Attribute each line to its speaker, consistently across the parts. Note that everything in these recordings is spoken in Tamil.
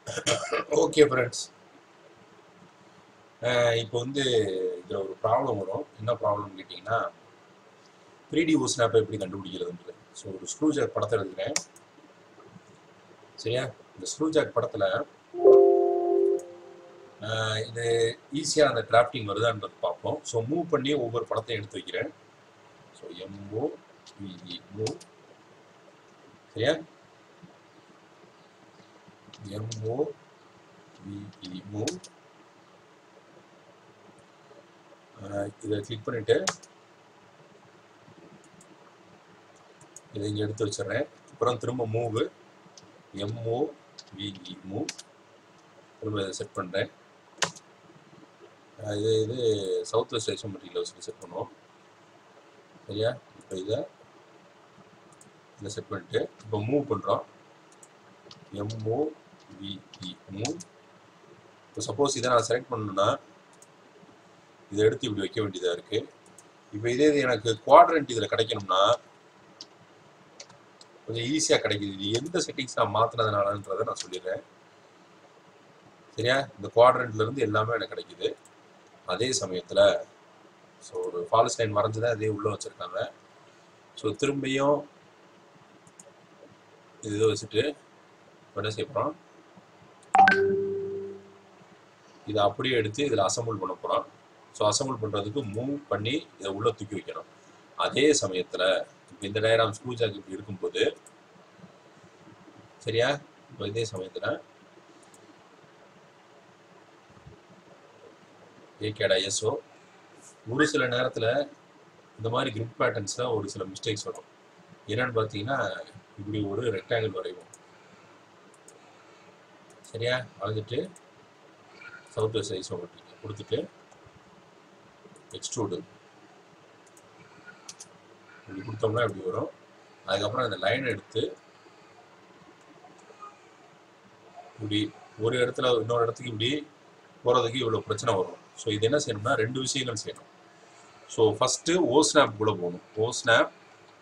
Speaker 1: ஓகே ஃப்ரெண்ட்ஸ், இப்போ வந்து இதில் ஒரு ப்ராப்ளம் வரும். என்ன ப்ராப்ளம்னு கேட்டிங்கன்னா, 3D ஓஸ்னாப்பை எப்படி கண்டுபிடிக்கிறதுன்றது. ஸோ ஒரு ஸ்க்ரூ ஜாக் படத்தை எடுக்கிறேன். சரியா? இந்த ஸ்க்ரூ ஜாக் படத்தில் இது ஈஸியாக அந்த டிராஃப்டிங் வருதான்றது பார்ப்போம். ஸோ மூவ் பண்ணி ஒவ்வொரு படத்தையும் எடுத்து வைக்கிறேன். So MOVE move. சரியா? MOVE move. இதை கிளிக் பண்ணிவிட்டு இதை இங்கே எடுத்து வச்சிடுறேன். அப்புறம் திரும்ப மூவு MOVE மூவ். திரும்ப இதை செட் பண்ணுறேன். இது சவுத் வெஸ்ட் ஐசோமெட்ரிக்கில் வச்சு செட் பண்ணுவோம். சரியா? இப்போ இதை செட் பண்ணிட்டு இப்போ மூவ் பண்ணுறோம். MOVE move. இப்போ சப்போஸ் இதை நான் செலக்ட் பண்ணணுன்னா இதை எடுத்து இப்படி வைக்க வேண்டியதாக இருக்குது. இப்போ இதே இது எனக்கு குவாட்ரண்ட் இதில் கிடைக்கணும்னா கொஞ்சம் ஈஸியாக கிடைக்குது. இது எந்த செட்டிங்ஸ் நான் மாற்றினதுனாலன்றதை நான் சொல்லிடுறேன். சரியா? இந்த குவாட்ரண்ட்லேருந்து எல்லாமே எனக்கு கிடைக்குது. அதே சமயத்தில் ஸோ ஒரு ஃபால்ஸ் லைன் வரைஞ்சி தான் இதே உள்ளே வச்சுருக்காங்க. ஸோ திரும்பியும் இதை வச்சுட்டு என்ன செய்ய போகிறோம், இதை அப்படியே எடுத்து இதில் அசம்பிள் பண்ண போகிறோம். ஸோ அசம்பிள் பண்ணுறதுக்கு மூவ் பண்ணி இதை உள்ளே தூக்கி வைக்கணும். அதே சமயத்தில் இப்போ இந்த டயராம் ஸ்க்ரூ ஜாக் இப்படி இருக்கும்போது, சரியா, இப்போ இதே சமயத்தில் ஏகேடா ISO ஒரு சில நேரத்தில் இந்த மாதிரி கிரிட் பேட்டர்ன்ஸில் ஒரு சில மிஸ்டேக்ஸ் வரும். என்னன்னு பார்த்தீங்கன்னா, இப்படி ஒரு ரெக்டாங்கிள் வரைவோம். சரியா? வரைஞ்சிட்டு சவுத் வெஸ்ட் ஐசோமெட்ரிக் கொடுத்துட்டு எக்ஸ்ட்ரூடு இப்படி கொடுத்தோம்னா இப்படி வரும். அதுக்கப்புறம் அந்த லைனை எடுத்து இப்படி ஒரு இடத்துல இன்னொரு இடத்துக்கு இப்படி போகிறதுக்கு இவ்வளோ பிரச்சனை வரும். ஸோ இது என்ன செய்யணும்னா ரெண்டு விஷயங்கள் செய்யணும். ஸோ ஃபஸ்ட்டு ஸ்னாப் கூட போகணும். ஸ்னாப்.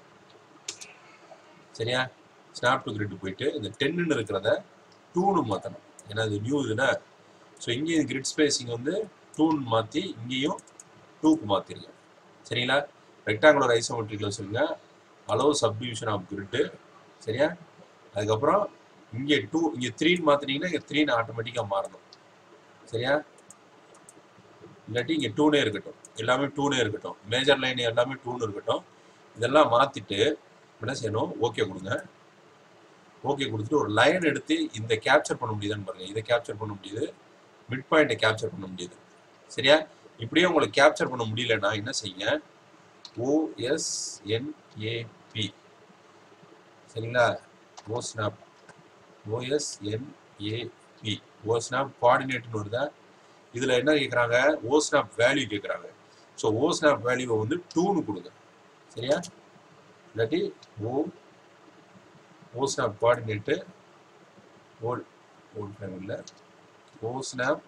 Speaker 1: சரியா? ஸ்னாப் டு கிரிட் போயிட்டு இந்த 10ன்னு இருக்கிறத 2ன்னு மாற்றணும். ஏன்னா இது நியூ இதுனா. ஸோ இங்கேயும் கிரிட் ஸ்பேஸிங் வந்து 2ன்னு மாற்றி இங்கேயும் 2க்கு மாற்றிருங்க. சரிங்களா? ரெக்டாங்குலர் ஐசோமெட்ரிக்கில் வச்சுருங்க. Allow subdivision of grid. சரியா? அதுக்கப்புறம் இங்கே 2 இங்கே 3ன்னு மாற்றினீங்கன்னா இங்கே 3ன்னு ஆட்டோமேட்டிக்காக மாறணும். சரியா? இல்லாட்டி இங்கே 2னே இருக்கட்டும். எல்லாமே 2னே இருக்கட்டும். மேஜர் லைன் எல்லாமே 2ன்னு இருக்கட்டும். இதெல்லாம் மாற்றிட்டு என்ன செய்யணும், ஓகே கொடுங்க. ஓகே கொடுத்துட்டு ஒரு லைன் எடுத்து இந்த கேப்சர் பண்ண முடியுதான்னு பாருங்கள். இதை கேப்சர் பண்ண முடியுது, மிட் பாயிண்ட்டை கேப்சர் பண்ண முடியுது. சரியா? இப்படியே உங்களுக்கு கேப்சர் பண்ண முடியலன்னா என்ன செய்யுங்க, OSNAP. சரிங்களா? OSNAP OSNAP கோஆர்டினேட்னு வருதா. இதில் என்ன கேட்குறாங்க, OSNAP வேல்யூ கேட்குறாங்க. ஸோ OSNAP வேல்யூவை வந்து 2ன்னு கொடுங்க. சரியா? இல்லாட்டி OSNAP கோஆர்டினேட்டு ஓல்ட் ஃபேமிலியில் OSNAP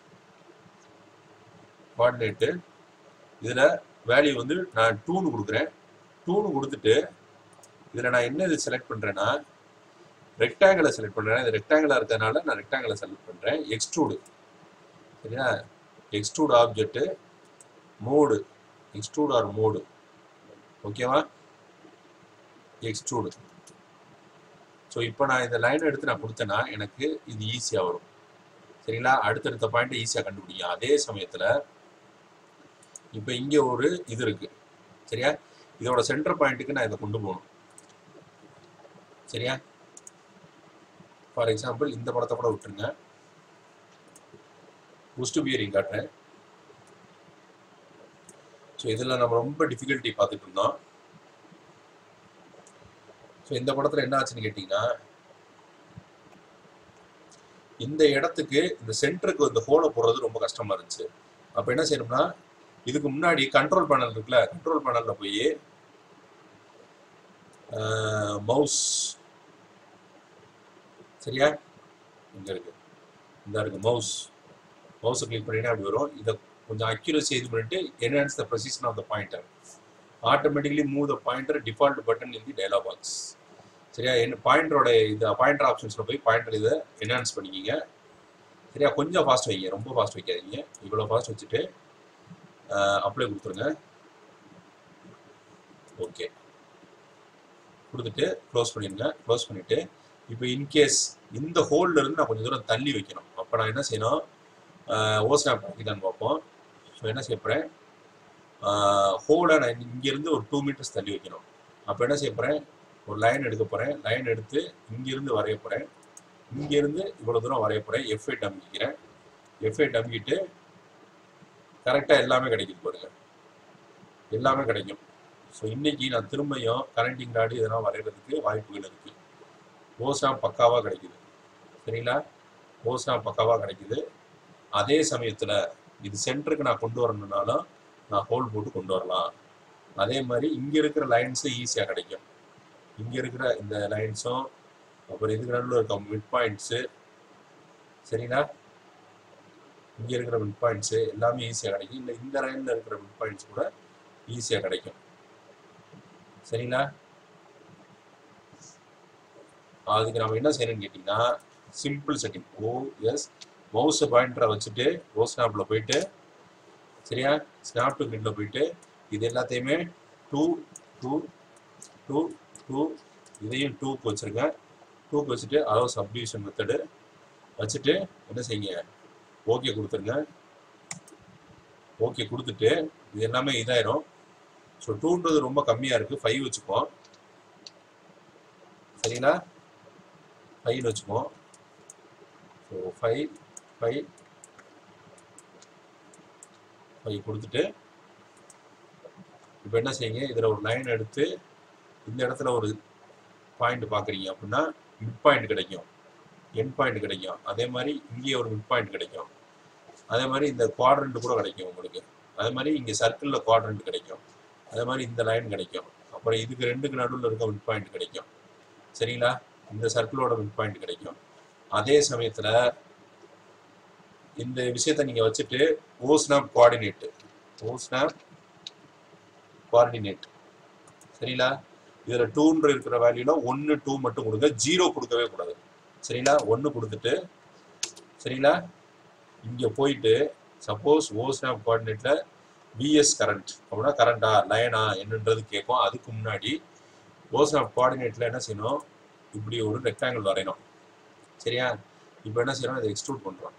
Speaker 1: கோஆர்டினேட்டு இதில் வேல்யூ வந்து நான் 2ன்னு கொடுக்குறேன். 2ன்னு கொடுத்துட்டு இதில் நான் என்ன இது செலக்ட் பண்ணுறேன்னா ரெக்டாங்கிளை செலக்ட் பண்ணுறேன். இது ரெக்டாங்கிளாக இருக்கிறதுனால நான் ரெக்டாங்கிளை செலக்ட் பண்ணுறேன். எக்ஸ்ட்ரூடு. சரியா? Extrude object mode, extrude or mode. ஓகேவா? எக்ஸ்ட்ரூடு. ஸோ இப்போ நான் இந்த லைனை எடுத்து நான் கொடுத்தேன்னா எனக்கு இது ஈஸியாக வரும். சரிங்களா? அடுத்தடுத்த பாயிண்ட்டை ஈஸியாக கண்டுபிடிக்கும். அதே சமயத்தில் இப்போ இங்கே ஒரு இது இருக்குது. சரியா? இதோட சென்டர் பாயிண்ட்டுக்கு நான் இதை கொண்டு போகணும். சரியா? ஃபார் எக்ஸாம்பிள் இந்த படத்தை கூட விட்டுருங்க. புஸ்ட் பியரிங் காட்டுறேன். ஸோ இதில் நம்ம ரொம்ப டிஃபிகல்ட்டி பார்த்துட்டு இருந்தோம். ஸோ இந்த படத்தில் என்ன ஆச்சுன்னு கேட்டிங்கன்னா, இந்த இடத்துக்கு இந்த சென்டருக்கு இந்த ஹோலை போடுறது ரொம்ப கஷ்டமாக இருந்துச்சு. அப்போ என்ன செய்யணும்னா இதுக்கு முன்னாடி கண்ட்ரோல் பேனல் இருக்குல்ல, கண்ட்ரோல் பேனலில் போய் மவுஸ். சரியா? இங்கே இருக்கு, இந்த இருக்கு மவுஸை கிளிக் பண்ணினா அப்படி வரும். இதை கொஞ்சம் அக்யூரசி இது பண்ணிட்டு enhance the precision of the pointer. Automatically move the pointer default button in the dialog box. சரியா? பாயிண்டரோட இது பாயிண்டர் ஆப்ஷன்ஸில் போய் பாயிண்டர் இதை என்ஹான்ஸ் பண்ணிக்கிங்க. சரியா? கொஞ்சம் ஃபாஸ்ட் வைங்க, ரொம்ப ஃபாஸ்ட் வைக்காதீங்க. இவ்வளோ ஃபாஸ்ட் வச்சுட்டு அப்ளை கொடுத்துருங்க. ஓகே கொடுத்துட்டு க்ளோஸ் பண்ணிடுங்க. க்ளோஸ் பண்ணிவிட்டு இப்போ இன்கேஸ் இந்த ஹோல்ல இருந்து நான் கொஞ்சம் தூரம் தள்ளி வைக்கணும். அப்போ நான் என்ன செய்யணும், ஓஸ்னாப் பண்ணிக்கலான்னு பார்ப்போம். ஸோ என்ன செய்ய போகிறேன், ஹோலை நான் இங்கேருந்து ஒரு 2 மீட்டர்ஸ் தள்ளி வைக்கணும். அப்போ என்ன செய்ய போகிறேன், ஒரு லைன் எடுக்க போகிறேன். லைன் எடுத்து இங்கேருந்து வரைய போகிறேன். இங்கேருந்து இவ்வளோ தூரம் வரைய போகிறேன். F8 அமுக்கிக்கிறேன். F8 அமுக்கிட்டு கரெக்டாக எல்லாமே கிடைக்குது பாருங்க, எல்லாமே கிடைக்கும். ஸோ இன்னைக்கு நான் திரும்பியும் கரண்டிங் ராடு இதெல்லாம் வரைகிறதுக்கு வாய்ப்புகள் இருக்குது. ஓஸ்னாப் பக்காவாக கிடைக்குது. சரிங்களா? ஓஸ்னாப் பக்காவாக கிடைக்குது. அதே சமயத்தில் இது சென்டருக்கு நான் கொண்டு வரணுன்னாலும் நான் ஹோல் போட்டு கொண்டு வரலாம். அதே மாதிரி இங்கே இருக்கிற லைன்ஸும் ஈஸியாக கிடைக்கும். இங்கே இருக்கிற இந்த லைன்ஸும் அப்புறம் இதுக்கு நடுவில் இருக்க மிட் பாயிண்ட்ஸு, சரிங்களா, இங்கே இருக்கிற மிட் பாயிண்ட்ஸு எல்லாமே ஈஸியாக கிடைக்கும். இல்லை இந்த லைனில் இருக்கிற மிட் பாயிண்ட்ஸ் கூட ஈஸியாக கிடைக்கும். சரிங்களா? அதுக்கு நம்ம என்ன செய்யணும்னு கேட்டிங்கன்னா, சிம்பிள் செட்டிங் OS மவுஸை பாயிண்டரை வச்சுட்டு ஓஸ்னாப்பில் போயிட்டு, சரியா, ஸ்னாப் டு கிரிட்டில் போயிட்டு இது எல்லாத்தையுமே 2 2 2 2 இதையும் 2க்கு வச்சுருங்க. 2க்கு வச்சுட்டு அதாவது சப்டிவிஷன் மெத்தடு வச்சுட்டு என்ன செய்யுங்க, ஓகே கொடுத்துருங்க. ஓகே கொடுத்துட்டு இது எல்லாமே இதாயிரும். ஸோ 2ன்றது ரொம்ப கம்மியாக இருக்குது, 5 வச்சுப்போம். சரிங்களா? 5 வச்சுப்போம். ஸோ 5 5 5 கொடுத்துட்டு இப்போ என்ன செய்யுங்க, இதில் ஒரு லைன் எடுத்து இந்த இடத்துல ஒரு பாயிண்ட் பார்க்குறீங்க அப்படின்னா மிட் பாயிண்ட் கிடைக்கும், எண்ட் பாயிண்ட் கிடைக்கும். அதே மாதிரி இங்கே ஒரு மிட் பாயிண்ட் கிடைக்கும். அதே மாதிரி இந்த குவாட்ரண்ட் கூட கிடைக்கும் உங்களுக்கு. அதே மாதிரி இங்கே சர்க்கிளில் குவாட்ரண்ட் கிடைக்கும். அதே மாதிரி இந்த லைன் கிடைக்கும். அப்புறம் இதுக்கு ரெண்டுக்கு நடுவில் இருக்க மிட் பாயிண்ட் கிடைக்கும். சரிங்களா? இந்த சர்க்கிளோட மிட் பாயிண்ட் கிடைக்கும். அதே சமயத்தில் இந்த விஷயத்தை நீங்கள் வச்சுட்டு ஓஸ்னாப் கோஆர்டினேட், சரிங்களா, இதில் 2 இருக்கிற வேல்யூல 1 2 மட்டும் கொடுங்க, 0 கொடுக்கவே கூடாது. சரிங்களா? 1 கொடுத்துட்டு, சரிங்களா, இங்கே போயிட்டு சப்போஸ் ஓஸ்னாப் கோஆர்டினேட்டில் VS கரண்ட் அப்படின்னா கரண்டா லைனா என்னன்றது கேட்கும். அதுக்கு முன்னாடி ஓஸ்னாப் கோஆர்டினேட்டில் என்ன செய்யணும், இப்படி ஒரு ரெக்டாங்கிள் வரையணும். சரியா? இப்போ என்ன செய்யணும், இதை எக்ஸ்ட்ரூட் பண்ணுறோம்.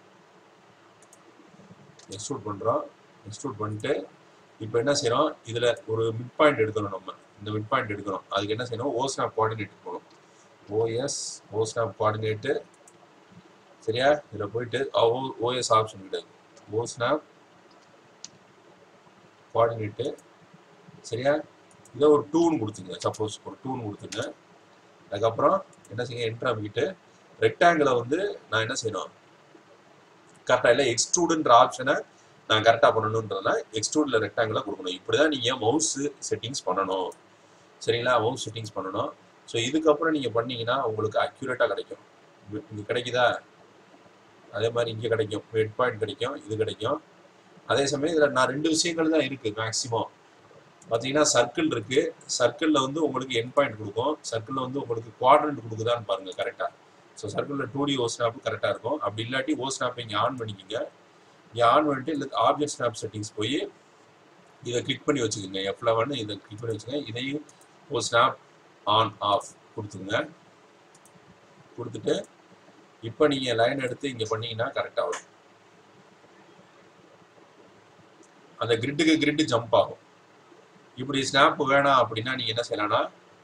Speaker 1: எக்ஸ்ட்ரூட் பண்ணிட்டு இப்போ என்ன செய்யணும், இதில் ஒரு மிட் பாயிண்ட் எடுக்கணும். நம்ம இந்த மிட் பாயிண்ட் எடுக்கணும். அதுக்கு என்ன செய்யணும், ஓஸ்னாப் கோஆர்டினேட் போகணும். ஓஸ்னாப் கோஆர்டினேட்டு, சரியா? இதில் போயிட்டு OS ஆப்ஷன் கிடையாது, ஓஸ்னாப் கோஆர்டினேட்டு, சரியா? இதை ஒரு 2ன்னு கொடுத்துங்க. சப்போஸ் ஒரு 2ன்னு கொடுத்துங்க. அதுக்கப்புறம் என்ன செய்யுங்க, என்ட்ரு அமைக்கிட்டு ரெக்டாங்கிளை வந்து நான் என்ன செய்யணும், கரெக்டாக இல்லை எக்ஸ்ட்ரூடுன்ற ஆப்ஷனை நான் கரெக்டாக பண்ணணுன்றதுனா எக்ஸ்ட்ரூடில் ரெக்டாங்கிளாக கொடுக்கணும். இப்படி தான் நீங்கள் மவுஸ் செட்டிங்ஸ் பண்ணணும். சரிங்களா? மவுஸ் செட்டிங்ஸ் பண்ணணும். ஸோ இதுக்கப்புறம் நீங்கள் பண்ணீங்கன்னா உங்களுக்கு அக்யூரேட்டாக கிடைக்கும். இங்கே கிடைக்குதா, அதே மாதிரி இங்கே கிடைக்கும், மிட் பாயிண்ட் கிடைக்கும், இது கிடைக்கும். அதே சமயம் இதில் நான் 2 விஷயங்கள் தான் இருக்குது மேக்ஸிமம். பார்த்தீங்கன்னா சர்க்கிள் இருக்குது. சர்க்கிளில் வந்து உங்களுக்கு எண்ட் பாயிண்ட் கொடுக்கும். சர்க்கிளில் வந்து உங்களுக்கு குவாட்ரண்ட் கொடுக்குதான்னு பாருங்கள் கரெக்டாக. ஸோ சர்க்கிளில் 2D ஓஸ்னாப் கரெக்டாக இருக்கும். அப்படி இல்லாட்டி ஓஸ்னாப் இங்கே ஆன் பண்ணிக்கோங்க. இங்கே ஆன் பண்ணிட்டு இல்லை ஆப்ஜெக்ட் ஸ்னாப் செட்டிங்ஸ் போய் இதை கிளிக் பண்ணி வச்சுக்கோங்க. F11 இதை கிளிக் பண்ணி வச்சுக்கோங்க. இதையும் ஓஸ்னாப் ஆன் ஆஃப் கொடுத்துங்க. கொடுத்துட்டு இப்போ நீங்கள் லைன் எடுத்து இங்கே பண்ணீங்கன்னா கரெக்டாக வரும். அந்த கிரிட்டு ஜம்ப் ஆகும். இப்படி ஸ்னாப் வேணாம் அப்படின்னா நீங்கள் என்ன செய்யலாம்னா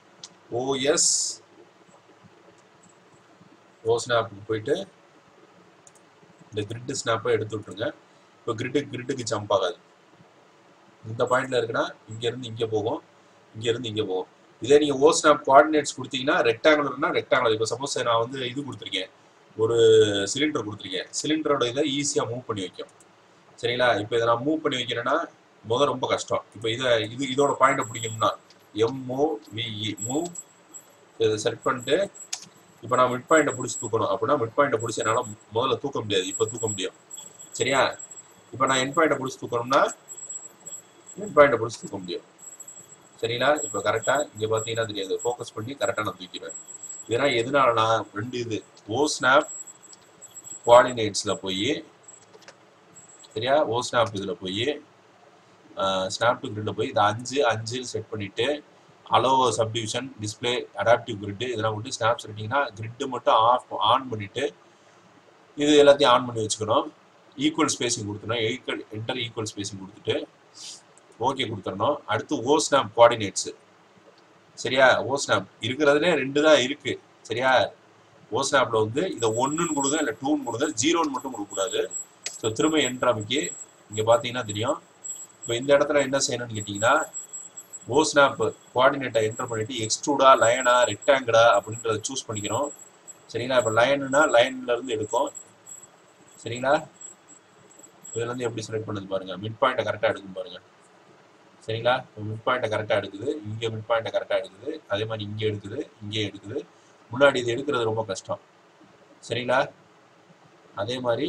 Speaker 1: ஓஸ்னாப்புக்கு போயிட்டு இந்த கிரிட் ஸ்னாப்பை எடுத்து விட்டுருங்க. இப்போ கிரிட்டுக்கு ஜம்ப் ஆகாது. இந்த பாயிண்ட்ல இருக்குன்னா இங்கேருந்து இங்கே போகும், இங்கேருந்து இங்கே போகும். இதே நீங்கள் ஓஸ்னாப் கோஆர்டினேட்ஸ் கொடுத்தீங்கன்னா ரெக்டாங்குலர்னா ரெக்டாங்குலர். இப்போ சப்போஸ் நான் வந்து இது கொடுத்துருக்கேன், ஒரு சிலிண்டர் கொடுத்துருக்கேன். சிலிண்டரோட இதை ஈஸியாக மூவ் பண்ணி வைக்கும். சரிங்களா? இப்போ இதை நான் மூவ் பண்ணி வைக்கிறேன்னா ரொம்ப கஷ்டம். இப்போ இதோட பாயிண்டை பிடிக்கணும்னா MOVE மூவ் இதை செலக்ட் பண்ணிட்டு இப்போ நான் மிட் பாயிண்டை பிடிச்சி தூக்கணும் அப்படின்னா மிட் பாயிண்டை பிடிச்சி என்னால் முதல்ல தூக்க முடியாது, இப்போ தூக்க முடியும். சரியா? இப்போ நான் என் பாயிண்டை பிடிச்சி தூக்கணும்னா என் பாயிண்டை பிடிச்சி தூக்க முடியும். சரிங்களா? இப்போ கரெக்டாக இங்கே பார்த்தீங்கன்னா தெரியாது, ஃபோக்கஸ் பண்ணி கரெக்டாக நான் தூக்கிடுவேன். இதெல்லாம் எதனாலனா ரெண்டு இது ஓ ஸ்னாப் கோஆர்டினேட்ஸ்ல போய் சரியா ஓ ஸ்னாப் இதுல போய் ஸ்னாப் டு கிரிட்ல போய் இதை 5 செட் பண்ணிட்டு allow subdivision display adaptive grid இதெல்லாம் விட்டு ஸ்னாப் செட்டிங்னா கிரிட் மட்டும் ஆன் பண்ணிட்டு இது எல்லாத்தையும் ஆன் பண்ணி வச்சுக்கணும். ஈக்குவல் ஸ்பேசிங் கொடுத்துடணும். என்டர் ஈக்குவல் ஸ்பேசிங் கொடுத்துட்டு ஓகே கொடுத்துடணும். அடுத்து ஓ ஸ்னாப் கோஆர்டினேட்ஸ் சரியா. ஓ ஸ்னாப் இருக்கிறதுலே 2 தான் இருக்கு சரியா. ஓ ஸ்னாப்ல வந்து இதை 1ன்னு கொடுங்க இல்லை 2ன்னு கொடுங்க, 0ன்னு மட்டும் கொடுக்கக்கூடாது. ஸோ திரும்ப என்டர் அமைக்கி இங்கே பார்த்தீங்கன்னா தெரியும். இப்போ இந்த இடத்துல என்ன செய்யணும்னு கேட்டிங்கன்னா ஓ ஸ்னாப் கோஆர்டினேட்டை என்டர் பண்ணிட்டு எக்ஸ்ட்ரூடா லைனா ரெக்டாங்கிளா அப்படின்றத சூஸ் பண்ணிக்கணும் சரிங்களா. இப்போ லைன்னா லைன்ல இருந்து எடுக்கும் சரிங்களா. இதுல இருந்து எப்படி செலக்ட் பண்ணுது பாருங்க. மிட் பாயிண்ட்டை கரெக்டாக எடுக்கும் பாருங்க சரிங்களா. மிட் பாயிண்ட்டை கரெக்டாக எடுக்குது, இங்கே மிட் பாயிண்ட்டை கரெக்டாக எடுக்குது, அதே மாதிரி இங்கே எடுக்குது, இங்கே எடுக்குது. முன்னாடி இது எடுக்கிறது ரொம்ப கஷ்டம் சரிங்களா. அதே மாதிரி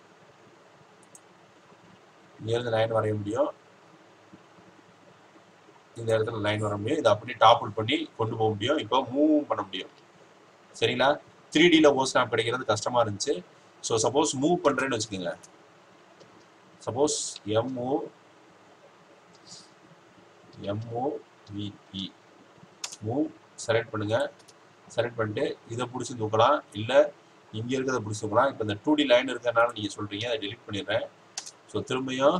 Speaker 1: இங்கேருந்து லைன் வரைய முடியும், இந்த இடத்துல லைன் வர முடியும். இதை அப்படியே டாப்புல் பண்ணி கொண்டு போக முடியும். இப்போ மூவும் பண்ண முடியும் சரிங்களா. 3Dல ஓ ஸ்னாப் கிடைக்கிறது கஷ்டமா இருந்துச்சு. ஸோ சப்போஸ் மூவ் பண்றேன்னு வச்சுக்கோங்க. சப்போஸ் MOVE மூவ் செலக்ட் பண்ணுங்க. செலக்ட் பண்ணிட்டு இதை பிடிச்சி தூக்கலாம், இல்லை இங்கே இருக்கிறத பிடிச்சி தூக்கலாம். இப்போ இந்த 2D லைன் இருக்கிறதுனால நீங்கள் சொல்கிறீங்க, அதை டெலிட் பண்ணிடுறேன். ஸோ திரும்பியும்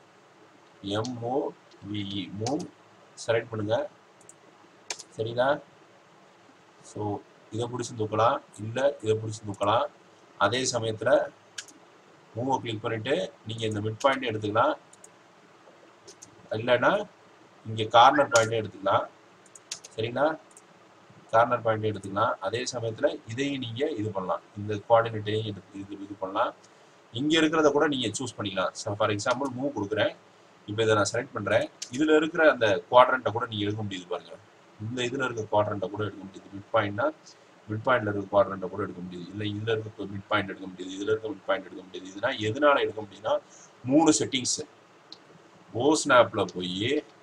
Speaker 1: MOVE மூவ் செலக்ட் பண்ணுங்க சரிங்களா. ஸோ இதை பிடிச்சி தூக்கலாம், இல்லை இதை பிடிச்சி தூக்கலாம். அதே சமயத்தில் மூவை கிளிக் பண்ணிட்டு நீங்கள் இந்த மிட் பாயிண்ட் எடுத்துக்கலாம், இல்லைன்னா இங்கே கார்னர் பாயிண்ட்டே எடுத்துக்கலாம் சரிங்களா. கார்னர் பாயிண்ட் எடுத்துக்கலாம். அதே சமயத்தில் இதையும் நீங்கள் இது பண்ணலாம், இந்த கோஆர்டினேட்டையும் இது பண்ணலாம். இங்கே இருக்கிறத கூட நீங்கள் சூஸ் பண்ணிக்கலாம். ஃபார் எக்ஸாம்பிள் மூவ் கொடுக்குறேன். இப்போ இதை நான் செலக்ட் பண்ணுறேன். இதில் இருக்கிற அந்த குவாட்ரண்ட்டை கூட நீங்கள் எடுக்க முடியுது பாருங்க. இந்த இதில் இருக்க குவாட்ரண்ட்டை கூட எடுக்க முடியுது. மிட் பாயிண்ட்னா மிட் பாயிண்ட்ல இருக்க குவாட்ரண்ட்டை கூட எடுக்க முடியுது, இல்லை இதில் இருக்க மிட் பாயிண்ட் எடுக்க முடியுது, இதில் இருக்க மிட் பாயிண்ட் எடுக்க முடியுது. இதெல்லாம் எதனால எடுக்க முடியுதுன்னா 3 செட்டிங்ஸ். ஓ ஸ்னாப்ல போய்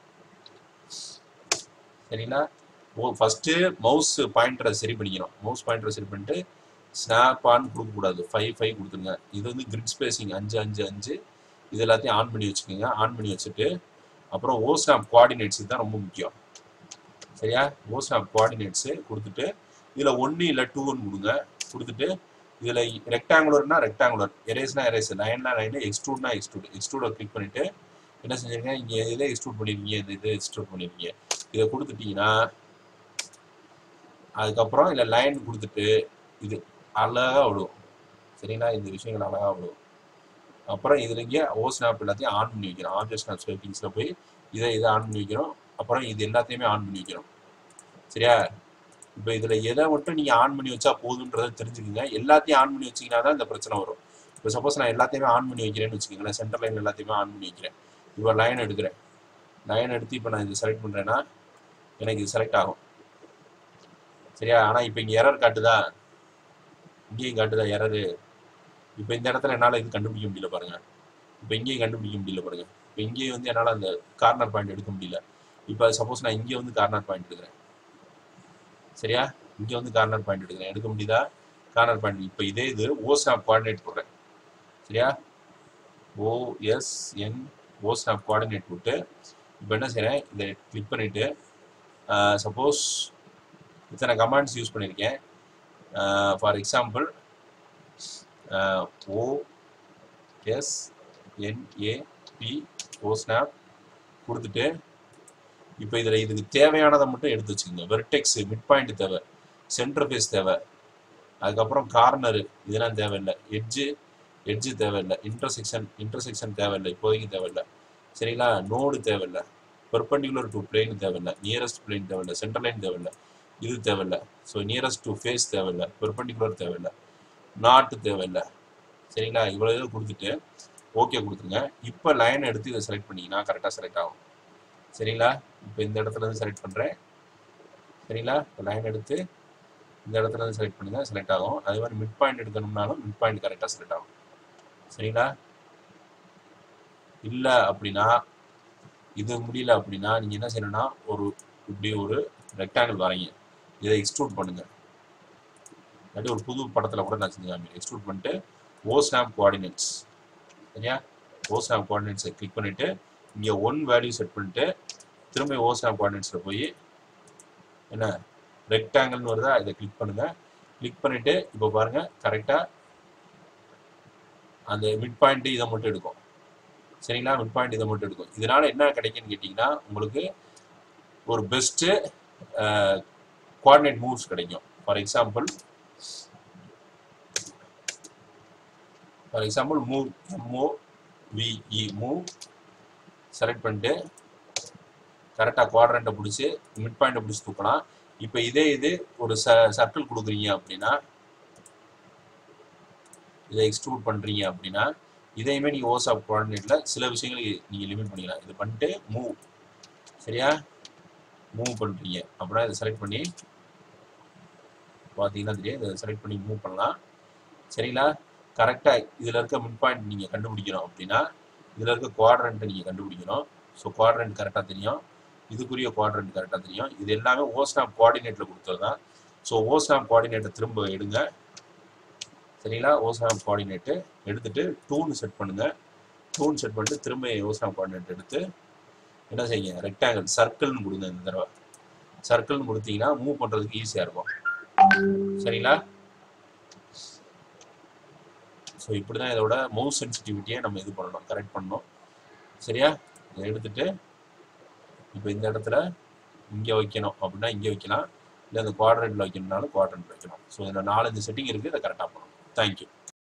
Speaker 1: சரிங்களா. ஃபர்ஸ்ட் மவுஸ் பாயிண்டரை சரி பண்ணிக்கணும். மவுஸ் பாயிண்டரை சரி பண்ணிட்டு ஸ்னாப் ஆன் கொடுக்கக்கூடாது, 5 கொடுத்துருங்க. இது வந்து கிரிட் ஸ்பேசிங் 5 இது எல்லாத்தையும் ஆன் பண்ணி வச்சுக்கோங்க. ஆன் பண்ணி வச்சுட்டு அப்புறம் ஓ ஸ்னாப் கோஆர்டினேட்ஸ் தான் ரொம்ப முக்கியம் சரியா. ஓ ஸ்னாப் கோஆர்டினேட்ஸ் கொடுத்துட்டு இதில் 1 இல்லை 2ன்னு கொடுங்க. கொடுத்துட்டு இதில் ரெக்டாங்குலர்னா ரெக்டாங்குலர், எரேஸ்னா எரேஸ், லைன்னா லைனு, எக்ஸ்ட்ரூட்னா எக்ஸ்ட்ரூடை கிளிக் பண்ணிட்டு என்ன செஞ்சிருக்கீங்க, இங்கே இதை எக்ஸ்ட்ரூட் பண்ணிருக்கீங்க, இதை எக்ஸ்ட்ரூட் பண்ணிருக்கீங்க. இதை கொடுத்துட்டீங்கன்னா அதுக்கப்புறம் இல்லை லைன் கொடுத்துட்டு இது அழகாக விடுவோம் சரிங்களா. இந்த விஷயங்கள் அழகாக விடுவோம். அப்புறம் இதில் இங்கே ஓ ஸ்னாப் எல்லாத்தையும் ஆன் பண்ணி வைக்கிறோம். ஆப்ஜெக்ட் ஸ்னாப் செட்டிங்ஸில் போய் இதை ஆன் பண்ணி வைக்கிறோம். அப்புறம் இது எல்லாத்தையுமே ஆன் பண்ணி வைக்கிறோம் சரியா. இப்போ இதில் எதை மட்டும் நீங்கள் ஆன் பண்ணி வச்சா போதுன்றதை தெரிஞ்சுக்கோங்க. எல்லாத்தையும் ஆன் பண்ணி வச்சிங்கன்னா தான் இந்த பிரச்சனை வரும். இப்போ சப்போஸ் நான் எல்லாத்தையுமே ஆன் பண்ணி வைக்கிறேன்னு வச்சுக்கோங்களேன். சென்டர் லைன் எல்லாத்தையுமே ஆன் பண்ணி வைக்கிறேன். இப்போ லைன் எடுக்கிறேன். லைன் எடுத்து இப்போ நான் இது செலக்ட் பண்ணுறேன்னா எனக்கு இது செலக்ட் ஆகும் சரியா. ஆனால் இப்போ இங்கே எரர் காட்டுதா, இங்கேயும் காட்டுதா எரரு. இப்போ இந்த இடத்துல என்னால் இது கண்டுபிடிக்க முடியல பாருங்க. இப்போ இங்கேயும் கண்டுபிடிக்க முடியல பாருங்க. இப்போ இங்கேயும் வந்து என்னால் அந்த கார்னர் பாயிண்ட் எடுக்க முடியல. இப்போ சப்போஸ் நான் இங்கே வந்து கார்னர் பாயிண்ட் எடுக்கிறேன் சரியா. இங்கே வந்து கார்னர் பாயிண்ட் எடுக்க முடியுதா கார்னர் பாயிண்ட். இப்போ இதே இது ஓ ஸ்னாப் கோஆர்டினேட் போடுறேன் சரியா. ஓ ஸ்னாப் கோஆர்டினேட் போட்டு இப்போ என்ன செய்கிறேன், இதை கிளிக் பண்ணிவிட்டு சப்போஸ் இத்தனை கமாண்ட்ஸ் யூஸ் பண்ணியிருக்கேன். For example OSNAP O snap கொடுத்துட்டு இப்போ இதில் இதுக்கு தேவையானதை மட்டும் எடுத்து வச்சுக்கோங்க. வெர்டெக்ஸ் மிட் பாயிண்ட் தேவை, சென்டர் ஃபேஸ் தேவை, அதுக்கப்புறம் கார்னரு இதெல்லாம் தேவையில்லை, எட்ஜு தேவையில்லை, இன்டர்செக்ஷன் தேவையில்லை, இப்போதைக்கு தேவையில்லை சரிங்களா. நோடு தேவையில்லை, பெர்பெண்டிகுலர் டு பிளேன் தேவையில்லை, நியரஸ்ட் பிளேன் தேவையில்லை, சென்டர் லைன் தேவையில்லை, இது தேவையில்லை. ஸோ நியரஸ்ட் டு ஃபேஸ் தேவையில்லை, பெர்பெண்டிகுலர் தேவையில்லை, நாட்டு தேவையில்லை சரிங்களா. இவ்வளோ இதை கொடுத்துட்டு ஓகே கொடுத்துருங்க. இப்போ லைன் எடுத்து இதை செலக்ட் பண்ணிங்கன்னா கரெக்டாக செலக்ட் ஆகும் சரிங்களா. இப்போ இந்த இடத்துல இருந்து செலக்ட் பண்ணுறேன் சரிங்களா. இப்போ லைன் எடுத்து இந்த இடத்துல இருந்து செலக்ட் பண்ணுங்க, செலக்ட் ஆகும். அதே மாதிரி மிட் பாயிண்ட் எடுக்கணும்னாலும் மிட் பாயிண்ட் கரெக்டாக செலக்ட் ஆகும் சரிங்களா. இல்லை அப்படின்னா இது முடியல அப்படின்னா நீங்கள் என்ன செய்யணும்னா இப்படி ஒரு ரெக்டாங்கிள் வரைங்க. இதை எக்ஸ்ட்ரூட் பண்ணுங்க. இல்லாட்டி ஒரு புது படத்தில் கூட நான் செஞ்சு காமிக்கிறேன். எக்ஸ்ட்ரூட் பண்ணிட்டு OSNAP கோஆர்டினேட்ஸ், சரியா? OSNAP கோஆர்டினேட்ஸை கிளிக் பண்ணிவிட்டு இங்கே 1 வேல்யூ செட் பண்ணிட்டு திரும்ப OSNAP கோஆர்டினேட்ஸில் போய் என்ன ரெக்டாங்கிள்னு வருதா, இதை கிளிக் பண்ணுங்கள். கிளிக் பண்ணிவிட்டு இப்போ பாருங்கள் கரெக்டாக அந்த மிட் பாயிண்ட் இதை மட்டும் எடுக்கும், சரிங்களா? மிட் பாயிண்ட் இதை மட்டும் எடுக்கும். இதனால் என்ன கிடைக்குன்னு கேட்டிங்கன்னா உங்களுக்கு ஒரு பெஸ்ட்டு கோஆர்டினேட் மூவ்ஸ் கிடைக்கும். For example move MOVE move select பண்ணிட்டு கரெக்டாக குவாட்ரண்ட்டை பிடிச்சி மிட் பாயிண்ட்டை பிடிச்சி தூக்கலாம். இப்போ இதே இது ஒரு சர்க்கிள் கொடுக்குறீங்க அப்படின்னா, இதை எக்ஸ்ட்ரூட் பண்ணுறீங்க அப்படின்னா இதையுமே நீங்கள் OSNAP கோஆர்டினேட்டில் சில விஷயங்கள் நீங்கள் லிமிட் பண்ணிக்கலாம். இது பண்ணிட்டு மூவ், சரியா? மூவ் பண்ணுறீங்க அப்படின்னா இதை செலக்ட் பண்ணி பார்த்தீங்கன்னா தெரியும், இதை செலக்ட் பண்ணி மூவ் பண்ணலாம், சரிங்களா? கரெக்டாக இதில் இருக்க மிட் பாயிண்ட் நீங்கள் கண்டுபிடிக்கணும் அப்படின்னா இதில் இருக்க குவாட்ரண்ட்டை நீங்கள் கண்டுபிடிக்கணும். ஸோ குவாட்ரண்ட் கரெக்டாக தெரியும், இதுக்குரிய குவாட்ரண்ட் கரெக்டாக தெரியும். இது எல்லாமே OSNAP கோஆர்டினேட்டில் கொடுத்தது தான். ஸோ OSNAP கோஆர்டினேட்டை திரும்ப எடுங்க, சரிங்களா? OSNAP கோஆர்டினேட்டு எடுத்துகிட்டு டூன்னு செட் பண்ணுங்கள். டூன்னு செட் பண்ணிட்டு திரும்ப OSNAP கோஆர்டினேட் எடுத்து என்ன செய்யுங்க, ரெக்டாங்கிள் சர்க்கிள்னு கொடுங்க. இந்த தடவை சர்க்கிள்னு கொடுத்தீங்கன்னா மூவ் பண்ணுறதுக்கு ஈஸியாக இருக்கும், சரிங்களா? ஸோ இப்படி தான் இதோட மவுஸ் சென்சிட்டிவிட்டியை நம்ம இது பண்ணணும், கரெக்ட் பண்ணணும், சரியா? இதை எடுத்துகிட்டு இப்போ இந்த இடத்துல இங்கே வைக்கணும் அப்படின்னா இங்கே வைக்கலாம், இல்லை அந்த குவாட்ரண்ட்டில் வைக்கணும்னாலும் குவாட்ரண்ட் வைக்கணும். ஸோ இதில் 4-5 செட்டிங் இருக்குது, இதை கரெக்டாக பண்ணணும். தேங்க்யூ.